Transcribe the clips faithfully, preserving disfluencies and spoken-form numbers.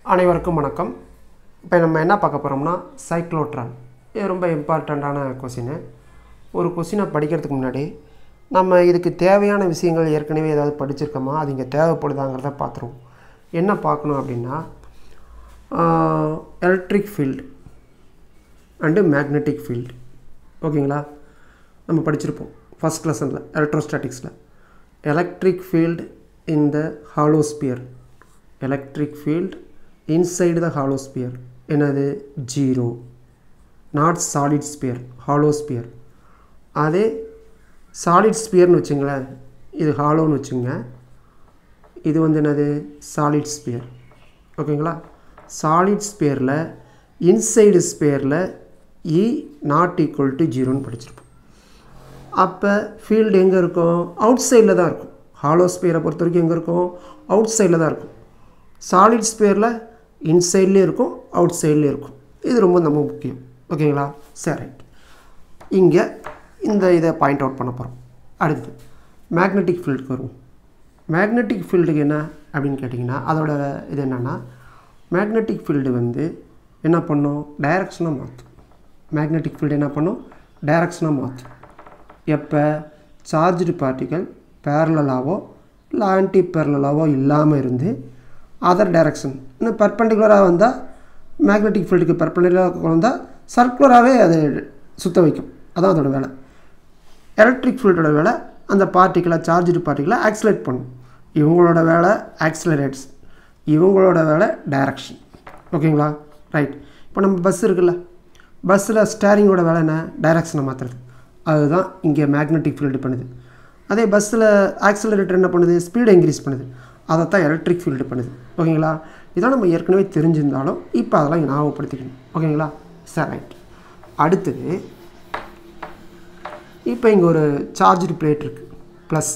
அனைவருக்கும் வணக்கம். இப்போ நம்ம என்ன பார்க்க போகிறோம்னா சைக்ளோட்ரான். இது ரொம்ப இம்பார்ட்டண்ட்டான கொஸ்டின். ஒரு கொஸ்டினை படிக்கிறதுக்கு முன்னாடி நம்ம இதுக்கு தேவையான விஷயங்கள் ஏற்கனவே ஏதாவது படிச்சிருக்கோமா, அது இங்கே தேவைப்படுதாங்கிறத பார்த்துருவோம். என்ன பார்க்கணும் அப்படின்னா electric field and magnetic field. ஓகேங்களா, நம்ம படிச்சிருப்போம் ஃபஸ்ட் லெசனில் எலக்ட்ரோஸ்டாட்டிக்ஸில். Electric field in the hollow sphere, electric field inside the hollow sphere என்னது zero, not solid sphere, hollow sphere. அதே சாலிட் ஸ்பியர்னு வச்சுங்களேன், இது ஹாலோன்னு வச்சுங்க, இது வந்து என்னது சாலிட் ஸ்பியர். ஓகேங்களா, சாலிட் ஸ்பியரில் இன்சைடு ஸ்பியரில் இ நாட் ஈக்குவல் டு ஜீரோன்னு படிச்சிருப்போம். அப்போ ஃபீல்டு எங்கே இருக்கும், அவுட் சைடில் தான் இருக்கும். ஹாலோ ஸ்பியரை பொறுத்த வரைக்கும் எங்கே இருக்கும், அவுட் சைடில் தான் இருக்கும். சாலிட் ஸ்பியரில் இன்சைட்லேயும் இருக்கும், அவுட் சைட்லேயும் இருக்கும். இது ரொம்ப ரொம்ப முக்கியம். ஓகேங்களா, சரி ரைட். இங்கே இந்த இதை பாயிண்ட் அவுட் பண்ண போகிறோம். அடுத்து மேக்னெட்டிக் ஃபீல்டுக்கு வருவோம். மேக்னெட்டிக் ஃபீல்டுக்கு என்ன அப்படின்னு கேட்டிங்கன்னா, அதோட இது என்னென்னா, மேக்னெட்டிக் ஃபீல்டு வந்து என்ன பண்ணும், டைரக்ஷனாக மாற்றும். மேக்னெட்டிக் ஃபீல்டு என்ன பண்ணும், டைரக்ஷனாக மாற்றும். எப்போ சார்ஜ்டு பார்ட்டிகல் பேரலாவோ இல்லை ஆன்டி பேரலாவோ இல்லாமல் இருந்து அதர் டைரக்ஷன் இன்னும் பர்பெண்டிகுலராக வந்தால், மேக்னெட்டிக் ஃபீல்டுக்கு பர்பெண்டிகுலராக வந்தால் சர்க்குலராகவே அது சுற்ற வைக்கும். அதான் அதோட வேலை. எலக்ட்ரிக் ஃபீல்டோட வேலை அந்த பார்ட்டிகளை, சார்ஜ்டு பார்ட்டிகளை ஆக்சிலேட் பண்ணும். இவங்களோட வேலை ஆக்சிலரேட்ஸ், இவங்களோட வேலை டைரக்ஷன். ஓகேங்களா, ரைட். இப்போ நம்ம பஸ் இருக்குல்ல, பஸ்ஸில் ஸ்டேரிங்கோட வேலை என்ன, டைரக்ஷனை மாற்றுறது. அதுதான் இங்கே மேக்னெட்டிக் ஃபீல்டு பண்ணுது. அதே பஸ்ஸில் ஆக்சிலரேட்டர் என்ன பண்ணுது, ஸ்பீடை இன்க்ரீஸ் பண்ணுது. அதைத்தான் எலக்ட்ரிக் ஃபீல்டு பண்ணுது. ஓகேங்களா, இதான் நம்ம ஏற்கனவே தெரிஞ்சிருந்தாலும் இப்போ அதெல்லாம் ஞாபகப்படுத்திக்கணும். ஓகேங்களா, சரி ரைட். அடுத்தது இப்போ இங்கே ஒரு சார்ஜ்டு பிளேட் இருக்குது, ப்ளஸ்.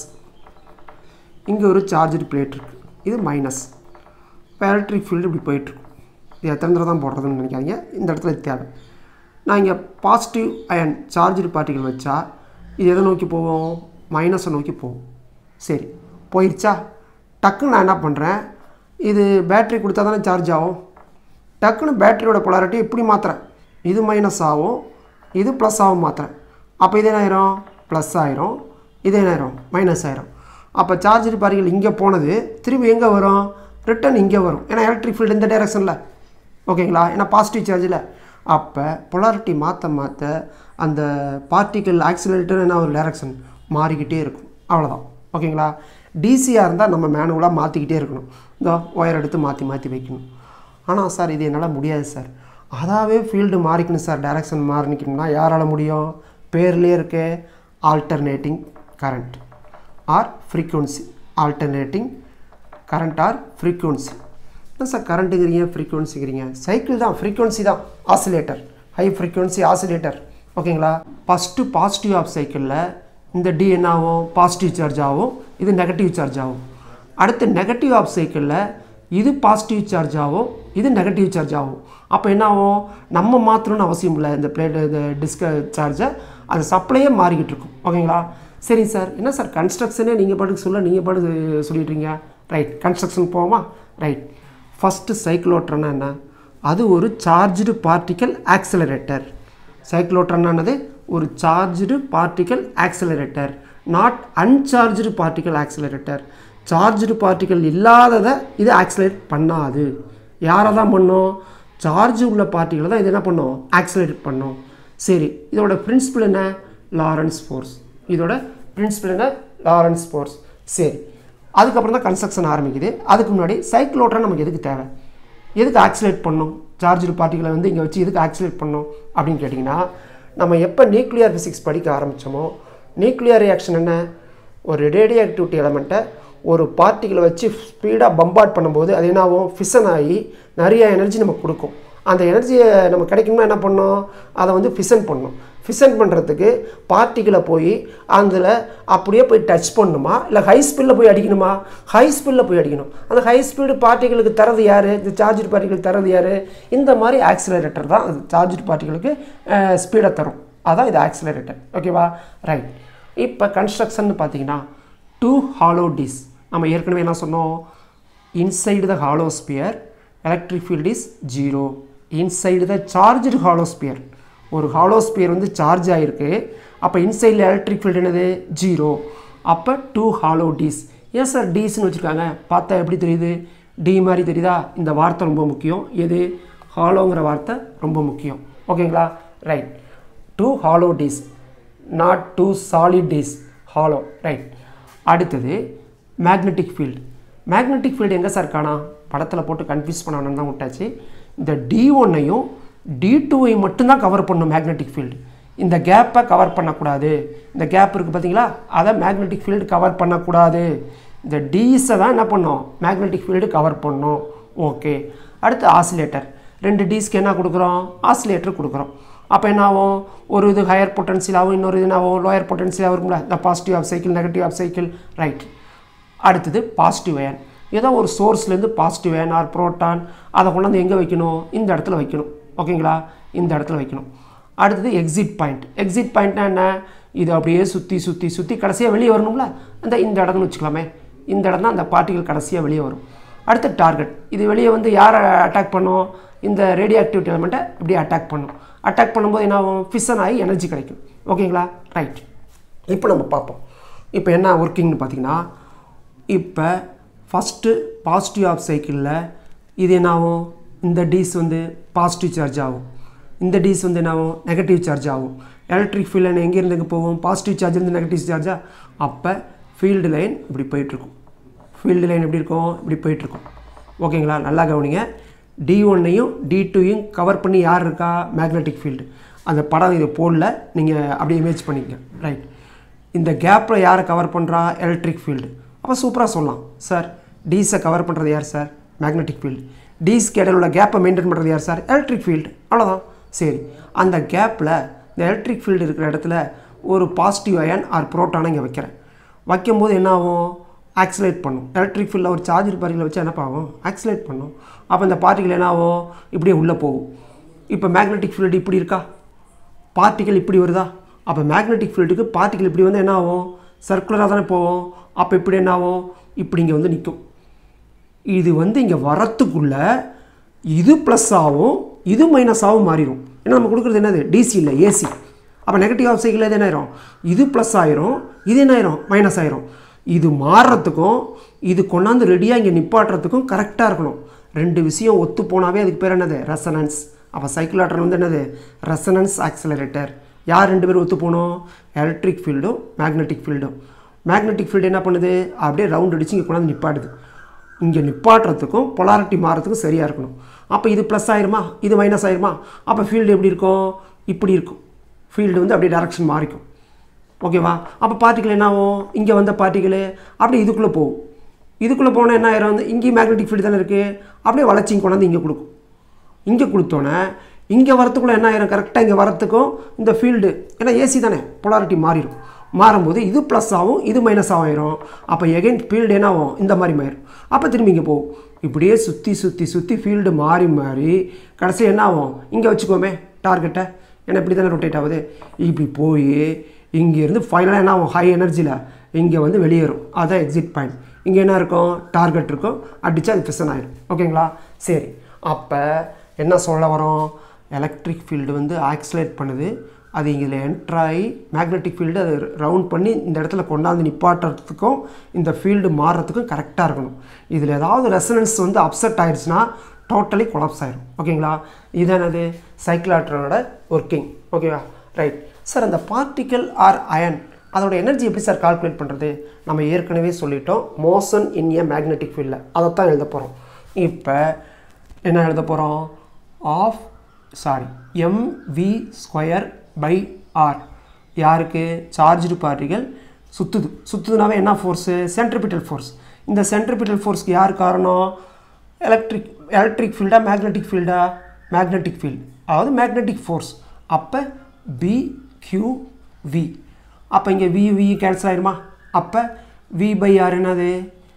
இங்கே ஒரு சார்ஜ்டு பிளேட் இருக்குது, இது மைனஸ். இப்போ எலக்ட்ரிக் ஃபீல்டு இப்படி போயிட்டுருக்கும். இது எத்தனை தடவை தான் போடுறதுன்னு நினைக்காதீங்க, இந்த இடத்துல இது தேவை. நான் இங்கே பாசிட்டிவ் அயன் சார்ஜ்டு பார்ட்டிகள் வச்சா இது எதை நோக்கி போவோம், மைனஸை நோக்கி போவோம். சரி, போயிடுச்சா. டக்குன்னு நான் என்ன பண்ணுறேன், இது பேட்ரி கொடுத்தா தானே சார்ஜ் ஆகும். டக்குன்னு பேட்டரியோட பொலாரிட்டி இப்படி மாற்றுறேன், இது மைனஸ் ஆகும், இது ப்ளஸ் ஆகும் மாற்றுறேன். அப்போ இது என்ன ஆயிரும், ப்ளஸ் ஆயிரும், இது என்ன ஆயிரும், மைனஸ் ஆயிரும். அப்போ சார்ஜ் பார்ட்டிகள் இங்கே போனது திரும்பி எங்கே வரும், ரிட்டன் இங்கே வரும். ஏன்னா எலக்ட்ரிக் ஃபீல்டு இந்த டைரக்ஷனில். ஓகேங்களா, ஏன்னா பாசிட்டிவ் சார்ஜில். அப்போ பொலாரிட்டி மாற்ற மாற்ற அந்த பார்ட்டிக்கல் ஆக்சிலரேட்டர் என்ன ஒரு டைரக்ஷன் மாறிக்கிட்டே இருக்கும். அவ்வளோதான். ஓகேங்களா, டிசியாக இருந்தால் நம்ம மேனுவலாக மாற்றிக்கிட்டே இருக்கணும். இந்த ஒயர் எடுத்து மாற்றி மாற்றி வைக்கணும். ஆனால் சார் இது என்னால் முடியாது சார், அதாவே ஃபீல்டு மாறிக்கணும் சார், டைரக்ஷன் மாறிக்கணும்னா யாரால் முடியும், பேர்லேயே இருக்க alternating current or frequency. Alternating current or frequency. என்ன சார் கரண்ட்டுங்கிறீங்க, ஃப்ரீக்குவன்சிங்கிறீங்க, சைக்கிள் தான், ஃப்ரீக்குவன்சி தான், ஆசிலேட்டர், ஹை ஃப்ரீக்குவன்சி ஆசிலேட்டர். ஓகேங்களா, ஃபஸ்ட்டு பாசிட்டிவ் ஆஃப் சைக்கிளில் இந்த டி என்ன ஆகும், பாசிட்டிவ் சார்ஜ் ஆகும், இது நெகட்டிவ் சார்ஜ் ஆகும். அடுத்து நெகட்டிவ் ஆஃப் சைக்கிளில் இது பாசிட்டிவ் சார்ஜ் ஆகும், இது நெகட்டிவ் சார்ஜ் ஆகும். அப்போ என்ன ஆகும், நம்ம மாற்றணும்னு அவசியம் இல்லை, இந்த பிளேட் இந்த டிஸ்க சார்ஜை, அது சப்ளையே மாறிக்கிட்டு இருக்கும். ஓகேங்களா, சரி சார், என்ன சார் கன்ஸ்ட்ரக்ஷனே நீங்கள் பாட்டுக்கு சொல்ல, நீங்கள் பாட்டுக்கு சொல்லிட்டுருங்க. ரைட், கன்ஸ்ட்ரக்ஷன் போவோமா. ரைட், ஃபஸ்ட்டு சைக்ளோட்ரான்னா என்ன, அது ஒரு சார்ஜ்டு பார்ட்டிக்கல் ஆக்சிலரேட்டர். சைக்ளோட்ரான்னானது ஒரு charged particle accelerator, not uncharged particle accelerator. Charged particle இல்லாததை இது ஆக்சிலரேட் பண்ணாது. யாரை தான் பண்ணும், சார்ஜ் உள்ள பார்ட்டிகளை தான் இது என்ன பண்ணும், ஆக்சிலரேட் பண்ணும். சரி, இதோட பிரின்சிபல் என்ன, லாரன்ஸ் ஃபோர்ஸ். இதோட பிரின்சிபல் என்ன, லாரன்ஸ் ஃபோர்ஸ். சரி, அதுக்கப்புறம் தான் கன்ஸ்ட்ரக்ஷன் ஆரம்பிக்குது. அதுக்கு முன்னாடி சைக்ளோட்ரான் நமக்கு எதுக்கு தேவை, எதுக்கு ஆக்சிலேட் பண்ணணும், சார்ஜ்டு பார்ட்டிகளை வந்து இங்கே வச்சு எதுக்கு ஆக்சிலேட் பண்ணணும் அப்படின்னு கேட்டிங்கன்னா, நம்ம எப்போ நியூக்ளியர் ஃபிசிக்ஸ் படிக்க ஆரம்பித்தோமோ, நியூக்ளியர் ரியாக்ஷன் என்ன, ஒரு ரேடியோ ஆக்டிவிட்டி எலமெண்ட்டை ஒரு பார்ட்டிகளை வச்சு ஸ்பீடாக பம்பார்ட் பண்ணும்போது அது என்ன ஆகும், ஃபிஷன் ஆகி நிறைய எனர்ஜி நமக்கு கொடுக்கும். அந்த எனர்ஜியை நம்ம கிடைக்கணும்னா என்ன பண்ணோம், அதை வந்து ஃபிஷன் பண்ணணும். ஃபிஷன் பண்ணுறதுக்கு பார்ட்டிகளை போய் அதில் அப்படியே போய் டச் பண்ணணுமா, இல்லை ஹை ஸ்பீடில் போய் அடிக்கணுமா, ஹை ஸ்பீடில் போய் அடிக்கணும். அந்த ஹை ஸ்பீடு பார்ட்டிகளுக்கு தரது யார், இந்த சார்ஜ்டு பார்ட்டிகளுக்கு தரது யார், இந்த மாதிரி ஆக்சிலரேட்டர் தான் அது சார்ஜ்டு பார்ட்டிகளுக்கு ஸ்பீடை தரும். அதான் இது ஆக்சிலரேட்டர். ஓகேவா, ரைட். இப்போ கன்ஸ்ட்ரக்ஷன் பார்த்தீங்கன்னா டூ ஹாலோ டிஸ். நம்ம ஏற்கனவே என்ன சொன்னோம், inside the hollow sphere electric field is zero inside the charged hollow sphere. ஒரு hollow sphere வந்து சார்ஜ் ஆயிருக்கு. அப்போ இன்சைடில் எலக்ட்ரிக் ஃபீல்டு என்னது ஜீரோ. அப்போ டூ ஹாலோ டீஸ். ஏன் சார் டீஸ்ன்னு வச்சுருக்காங்க? பார்த்தா எப்படி தெரியுது? டி மாதிரி தெரியுதா? இந்த வார்த்தை ரொம்ப முக்கியம். எது? ஹாலோங்கிற வார்த்தை ரொம்ப முக்கியம். ஓகேங்களா? Right. Two hollow dees, not two solid dees, hollow. Right. அடுத்தது மேக்னெட்டிக் ஃபீல்டு. மேக்னெட்டிக் ஃபீல்டு எங்கே சார் காணா? படத்தில் போட்டு கன்ஃபியூஸ் பண்ணணும்னு தான் விட்டாச்சு. இந்த டி ஒன்னையும் டி டூவையும் மட்டும்தான் கவர் பண்ணும் மேக்னெட்டிக் ஃபீல்டு. இந்த கேப்பை கவர் பண்ணக்கூடாது. இந்த கேப் இருக்குது பார்த்தீங்களா, அதை மேக்னெட்டிக் ஃபீல்டு கவர் பண்ணக்கூடாது. இந்த டீஸை தான் என்ன பண்ணோம்? மேக்னெட்டிக் ஃபீல்டு கவர் பண்ணோம். ஓகே. அடுத்து ஆசிலேட்டர். ரெண்டு டீஸ்க்கு என்ன கொடுக்குறோம்? ஆசிலேட்டர் கொடுக்குறோம். அப்போ என்ன ஆகும்? ஒரு இது ஹையர் பொட்டன்சியலாகவும் இன்னொரு இது என்ன ஆகும்? லோயர் பொட்டன்சியலாகவும் இருக்கும்ல. இந்த positive half cycle, negative half cycle. Right. அடுத்தது பாசிட்டிவ் அயன். ஏதோ ஒரு சோர்ஸ்லேருந்து பாசிட்டிவ் அயன் ஆர் புரோட்டான் அதை கொண்டாந்து எங்கே வைக்கணும்? இந்த இடத்துல வைக்கணும். ஓகேங்களா? இந்த இடத்துல வைக்கணும். அடுத்தது எக்ஸிட் பாயிண்ட். எக்ஸிட் பாயிண்ட்னா என்ன? இது அப்படியே சுற்றி சுற்றி சுற்றி கடைசியாக வெளியே வரணும்ல, அந்த இந்த இடம்னு வச்சுக்கலாமே. இந்த இடம் தான் அந்த பார்ட்டிகல் கடைசியாக வெளியே வரும். அடுத்து டார்கெட். இது வெளியே வந்து யாரை அட்டாக் பண்ணும்? இந்த ரேடியோ ஆக்டிவிட்டி எலிமெண்ட்டை இப்படி அட்டாக் பண்ணும். அட்டாக் பண்ணும்போது என்ன ஆகும்? ஃபிஷன் ஆகி எனர்ஜி கிடைக்கும். ஓகேங்களா? ரைட். இப்போ நம்ம பார்ப்போம். இப்போ என்ன ஒர்க்கிங்னு பார்த்தீங்கன்னா, இப்போ ஃபஸ்ட்டு பாசிட்டிவ் ஆஃப் சைக்கிளில் இது என்ன ஆகும்? இந்த டீஸ் வந்து பாசிட்டிவ் சார்ஜ் ஆகும். இந்த டீஸ் வந்து என்ன ஆகும்? நெகட்டிவ் சார்ஜ் ஆகும். எலக்ட்ரிக் ஃபீல்டு லைன் எங்கேருந்து எங்கே போகும்? பாசிட்டிவ் சார்ஜ் இருந்து நெகட்டிவ் சார்ஜா? அப்போ ஃபீல்டு லைன் இப்படி போயிட்டுருக்கும். ஃபீல்டு லைன் எப்படி இருக்கும்? இப்படி போயிட்டுருக்கும். ஓகேங்களா? நல்லா கவனிங்க. டி ஒன்னையும் டி டூயும் கவர் பண்ணி யார் இருக்கா? Magnetic field. அந்த படம் இது போடல, நீங்கள் அப்படியே இமேஜ் பண்ணிக்கங்க. ரைட். இந்த கேப்பில் யாரை கவர் பண்ணுறா? Electric field. அப்போ சூப்பராக சொல்லலாம், சார் டீஸை கவர் பண்ணுறது யார் சார்? Magnetic field. டீஸ்க்கு இடையில உள்ள கேப்பை மெயின்டைன் பண்ணுறது யார் சார்? Electric field. அவ்வளோதான். சரி, அந்த கேப்பில் இந்த எலக்ட்ரிக் ஃபீல்டு இருக்கிற இடத்துல ஒரு பாசிட்டிவ் அயன் ஆர் புரோட்டானை இங்கே வைக்கிறேன். வைக்கும்போது என்ன ஆகும்? ஆக்சிலேட் பண்ணும். எலக்ட்ரிக் ஃபீல்டில் ஒரு சார்ஜர் பார்ட்டிகளை வச்சு என்ன ஆகும்? ஆக்சிலேட் பண்ணும். அப்போ இந்த பார்ட்டிகள் என்ன ஆகும்? இப்படியே உள்ளே போகும். இப்போ மேக்னெட்டிக் ஃபீல்டு இப்படி இருக்கா? பார்ட்டிகள் இப்படி வருதா? அப்போ மேக்னெட்டிக் ஃபீல்டுக்கு பார்ட்டிகள் இப்படி வந்து என்ன ஆகும்? சர்க்குலராக தானே போகும். அப்போ இப்படி என்ன ஆகும்? இப்படி இங்கே வந்து நிற்கும். இது வந்து இங்கே வரத்துக்குள்ளே இது ப்ளஸ் ஆகும், இது மைனஸ் ஆகும் மாறிடும். ஏன்னா நம்ம கொடுக்குறது என்னது? டிசி இல்லை, ஏசி. அப்போ நெகட்டிவ் ஆஃப் சைக்கிள் எது என்ன ஆயிரும்? இது ப்ளஸ் ஆயிரும், இது என்ன ஆயிரும்? மைனஸ் ஆயிரும். இது மாறுறதுக்கும் இது கொண்டாந்து ரெடியாக இங்கே நிப்பாட்டுறதுக்கும் கரெக்டாக இருக்கணும். ரெண்டு விஷயம் ஒத்து போனாவே அதுக்கு பேர் என்னது? ரெசனன்ஸ். அப்போ சைக்கிளாட்ரான் வந்து என்னது? Resonance accelerator. யார் ரெண்டு பேரும் ஒத்து போகணும்? எலக்ட்ரிக் ஃபீல்டும் மேக்னெட்டிக் ஃபீல்டும். மேக்னெட்டிக் ஃபீல்டு என்ன பண்ணுது? அப்படியே ரவுண்ட் அடித்து இங்கே கொண்டாந்து நிப்பாடுது. இங்கே நிப்பாட்டுறதுக்கும் பொலாரிட்டி மாறத்துக்கும் சரியாக இருக்கணும். அப்போ இது ப்ளஸ் ஆயிருமா, இது மைனஸ் ஆயிருமா? அப்போ ஃபீல்டு எப்படி இருக்கும்? இப்படி இருக்கும். ஃபீல்டு வந்து அப்படியே டைரக்ஷன் மாறிக்கும். ஓகேவா? அப்போ பார்ட்டிகள் என்ன ஆகும்? இங்கே வந்த பார்ட்டிகள் அப்படியே இதுக்குள்ளே போகும். இதுக்குள்ளே போனால் என்ன ஆயிரும்? வந்து இங்கேயும் மேக்னெட்டிக் ஃபீல்டு தானே இருக்குது, அப்படியே வளர்ச்சி கொண்டாந்து இங்கே கொடுக்கும். இங்கே கொடுத்தோன்னே இங்கே வரத்துக்குள்ளே என்ன ஆயிரும்? கரெக்டாக இங்கே வரத்துக்கும் இந்த ஃபீல்டு, ஏன்னா ஏசி தானே, பொலாரிட்டி மாறிடும். மாறும்போது இது ப்ளஸ் ஆகும், இது மைனஸ் ஆகிரும். அப்போ எகைன் ஃபீல்டு என்ன ஆகும்? இந்த மாதிரி மாறிடும். அப்போ திரும்பி இங்கே போகும். இப்படியே சுற்றி சுற்றி சுற்றி ஃபீல்டு மாறி மாறி கடைசி என்ன ஆகும்? இங்கே வச்சுக்கோமே டார்கெட்டை, ஏன்னா இப்படி தானே ரொட்டேட் ஆகுது. இப்படி போய் இங்கேருந்து ஃபைனலாக என்ன ஆகும்? ஹை எனர்ஜியில் இங்கே வந்து வெளியேறும். அதுதான் எக்ஸிட் பாயிண்ட். இங்கே என்ன இருக்கும்? டார்கெட் இருக்கும். அடித்தா அது ஃபிஷன் ஆகிடும். ஓகேங்களா? சரி, அப்போ என்ன சொல்ல வரோம்? எலக்ட்ரிக் ஃபீல்டு வந்து ஆக்சிலேட் பண்ணுது. அது இங்கே என்ட்ராகி மேக்னெட்டிக் ஃபீல்டு அது ரவுண்ட் பண்ணி இந்த இடத்துல கொண்டாந்து நிப்பாட்டுறதுக்கும் இந்த ஃபீல்டு மாறுறதுக்கும் கரெக்டாக இருக்கணும். இதில் ஏதாவது ரெசனன்ஸ் வந்து அப்செட் ஆயிடுச்சுன்னா டோட்டலி கொலாப்ஸ் ஆயிடும். ஓகேங்களா? இதனது சைக்கிளாட்ரானோட ஒர்க்கிங். ஓகேவா? ரைட். சார், அந்த பார்ட்டிக்கல் ஆர் அயன் அதோட எனர்ஜி எப்படி சார் கால்குலேட் பண்ணுறது? நம்ம ஏற்கனவே சொல்லிட்டோம், மோஷன் இன் ஏ மேக்னெட்டிக் ஃபீல்டில் அதை தான் எழுத போகிறோம். இப்போ என்ன எழுத போகிறோம்? Half sorry M V square by R. யாருக்கு? சார்ஜ்டு பார்ட்டிகள் சுற்றுது. சுற்றுதுனாவே என்ன ஃபோர்ஸு? Centripetal force. இந்த சென்ட்ரிபிட்டல் ஃபோர்ஸ்க்கு யார் காரணம்? எலக்ட்ரிக் எலக்ட்ரிக் ஃபீல்டா மேக்னெட்டிக் ஃபீல்டா? மேக்னெட்டிக் ஃபீல்டு, அதாவது மேக்னெட்டிக் ஃபோர்ஸ். அப்போ பி கியூ வி. அப்போ இங்கே வி வி கேன்சல் ஆகிடுமா? அப்போ வி பை ஆர் என்னது?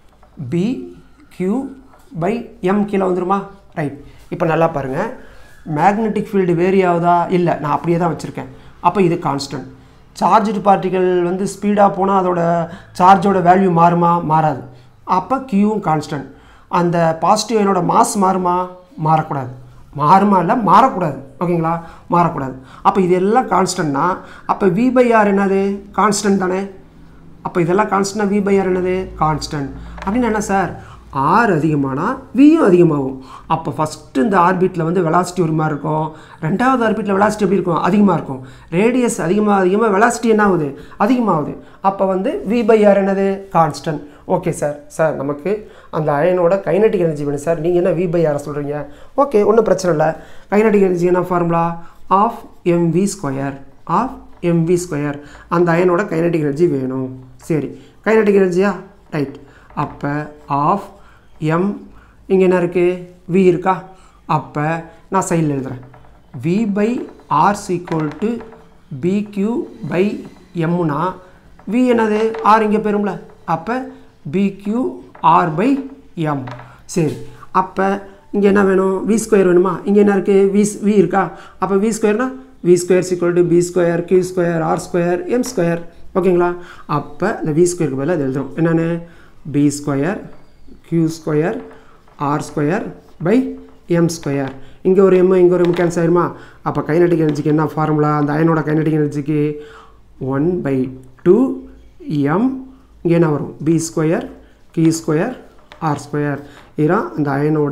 பி கியூ பை எம் கீழே வந்துடுமா? ரைட். இப்போ நல்லா பாருங்கள், மேக்னெட்டிக் ஃபீல்டு வேரி ஆகுதா? இல்லை, நான் அப்படியே தான் வச்சுருக்கேன். அப்போ இது கான்ஸ்டன்ட். சார்ஜ்டு பார்ட்டிகள் வந்து ஸ்பீடாக போனால் அதோட சார்ஜோட வேல்யூ மாறுமா? மாறாது. அப்போ கியூவும் கான்ஸ்டன்ட். அந்த பாசிட்டிவ் அயனோட மாஸ் மாறுமா? மாறக்கூடாது. மாறுமா இல்லை மாறக்கூடாது. ஓகேங்களா, மாறக்கூடாது. அப்போ இதெல்லாம் கான்ஸ்டன்ட்னா அப்போ வி பை ஆர் என்னது கான்ஸ்டன்ட் தானே. அப்போ இதெல்லாம் கான்ஸ்டன்ட்னா வி பை ஆர் என்னது கான்ஸ்டன்ட். அப்படின்னு என்ன சார், ஆர் அதிகமானால் வியும் அதிகமாகும். அப்போ ஃபஸ்ட்டு இந்த ஆர்பிட்டில் வந்து வெலாசிட்டி ஒரு மாதிரி இருக்கும், ரெண்டாவது ஆர்பிட்டில் வெலாசிட்டி எப்படி இருக்கும், அதிகமாக இருக்கும். ரேடியஸ் அதிகமாக அதிகமாக வெலாசிட்டி என்ன ஆகுது, அதிகமாகுது. அப்போ வந்து வி பை ஆர் என்னது கான்ஸ்டன்ட். Okay sir. சார் நமக்கு அந்த அயனோட கைனடிக் எனர்ஜி வேணும் சார், நீங்கள் என்ன வி பை ஆரை சொல்கிறீங்க. ஓகே, ஒன்றும் பிரச்சனை இல்லை. கைனடிக் எனர்ஜி என்ன formula, half M V square, half M V square. அந்த அயனோட கைனடிக் எனர்ஜி வேணும். சரி, கைனடிக் எனர்ஜியா, ரைட். அப்போ ஆஃப் எம் இங்கே என்ன இருக்குது, வி இருக்கா. அப்போ நான் சைடில் எழுதுகிறேன், V by R equal to B Q by எம்முனா வி என்னது ஆர் இங்கே போயிரும்ல. அப்போ பிக்யூ ஆர் பை எம். சரி, அப்போ இங்கே என்ன வேணும், வி ஸ்கொயர் வேணுமா. இங்கே என்ன இருக்குது, வி வி இருக்கா. அப்போ வி ஸ்கொயர்னா V square equal to B square Q square R square M square. ஓகேங்களா. அப்போ இந்த வி ஸ்கொயருக்கு பதிலாக அது எழுதுறோம். என்னென்னு B square Q square R square by M square. இங்கே ஒரு எம் இங்கே ஒரு எம் கேன்சல் ஆயிருமா. அப்போ கைனடிக் எனர்ஜிக்கு என்ன ஃபார்முலா, அந்த அயனோட கைனடிக் எனர்ஜிக்கு ஒன் பை டூ எம் இங்கே என்ன வரும், B square Q square R square. இதுதான் அந்த அயனோட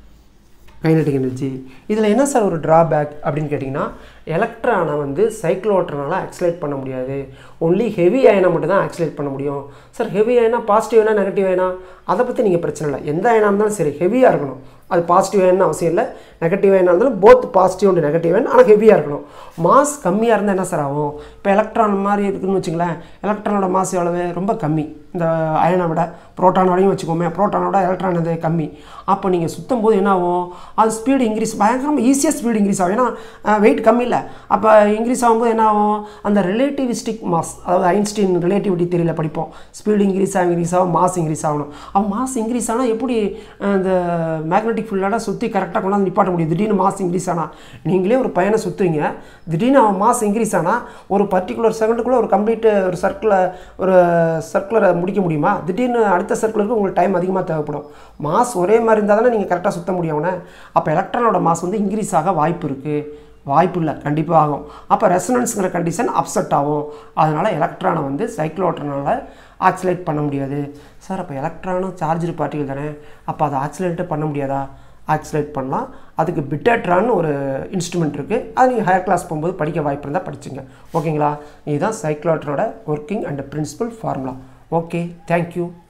கைனடிக் எனர்ஜி. இதில் என்ன சார் ஒரு ட்ராபேக் அப்படின்னு கேட்டிங்கன்னா, எலக்ட்ரானை வந்து சைக்ளோட்ரானால் ஆக்சிலேட் பண்ண முடியாது. ஒன்லி ஹெவி அயனை மட்டும் தான் ஆக்சிலேட் பண்ண முடியும். சார் ஹெவி அயனா பாசிட்டிவ் அயனா நெகட்டிவ் அயனா, அதை பற்றி நீங்கள் பிரச்சனை இல்லை. எந்த அயனாக இருந்தாலும் சரி ஹெவியாக இருக்கணும். அது பாசிட்டிவ் அயன்னு அவசியம் இல்லை, நெகட்டிவ் அயனாக இருந்தாலும் both positive and negative ion, ஆனால் ஹெவியாக இருக்கணும். மாஸ் கம்மியாக இருந்தால் என்ன சார் ஆகும், இப்போ எலக்ட்ரான் மாதிரி இருக்குதுன்னு வச்சுங்களேன், எலக்ட்ரானோட மாஸ் எவ்வளவு, ரொம்ப கம்மி. இந்த அயனை விட புரோட்டானோடையும் வச்சுக்கோமே, புரோட்டானோட எலக்ட்ரான் அது கம்மி. அப்போ நீங்கள் சுற்றும் போது என்ன ஆகும், அது ஸ்பீடு இன்க்ரீஸ் பயங்கரமாக ஈஸியாக ஸ்பீடு இன்க்ரீஸ் ஆகும். ஏன்னா வெயிட் கம்மி இல்லை. அப்போ இன்க்ரீஸ் ஆகும்போது என்ன ஆகும், அந்த ரிலேட்டிவிஸ்டிக் மாஸ், அதாவது ஐன்ஸ்டீன் ரிலேட்டிவிட்டி தியரியில் படிப்போம், ஸ்பீடு இன்க்ரீஸ் ஆகும் இன்க்ரீஸ் ஆகும் மாஸ் இன்க்ரீஸ் ஆகணும். அவன் மாஸ் இன்க்ரீஸ் ஆனால் எப்படி அந்த மேக்னெட்டிக் ஃபீல்டோட சுற்றி கரெக்டாக கொண்டாந்து நிப்பாட்ட முடியும். திடீர்னு மாஸ் இன்க்ரீஸ் ஆனால் நீங்களே ஒரு பையனை சுற்றுவீங்க, திடீர்னு அவன் மாஸ் இன்க்ரீஸ் ஆனால் ஒரு பர்டிகுலர் செகண்டுக்குள்ளே ஒரு கம்ப்ளீட் ஒரு சர்க்கிளை ஒரு சர்க்குலரை முடிக்க முடியுமா. திடீர்னு அடுத்த சர்க்குலருக்கு உங்களுக்கு டைம் அதிகமாக தேவைப்படும். மாஸ் ஒரே மாதிரி இருந்தால் தானே நீங்கள் கரெக்டாக சுற்ற முடியும் அவனை. அப்போ எலக்ட்ரானோட மாஸ் வந்து இன்க்ரீஸ் ஆக வாய்ப்பு இருக்குது, வாய்ப்பு இல்லை, கண்டிப்பாக ஆகும். அப்போ ரெசனன்ஸுங்கிற கண்டிஷன் அப்செட் ஆகும். அதனால் எலக்ட்ரானை வந்து சைக்ளோட்ரானால் ஆக்சிலேட் பண்ண முடியாது. சார் அப்போ எலக்ட்ரானும் சார்ஜ் பார்ட்டிகள் தானே, அப்போ அதை ஆக்சிலேட்டே பண்ண முடியாதா. ஆக்சிலேட் பண்ணலாம். அதுக்கு பிட்டட்ரான்னு ஒரு இன்ஸ்ட்ருமெண்ட் இருக்குது, அது நீங்கள் ஹையர் கிளாஸ் போகும்போது படிக்க வாய்ப்பு இருந்தால் படிச்சுங்க. ஓகேங்களா. இதுதான் சைக்ளோட்ரானோட working and principle formula. Okay, thank you.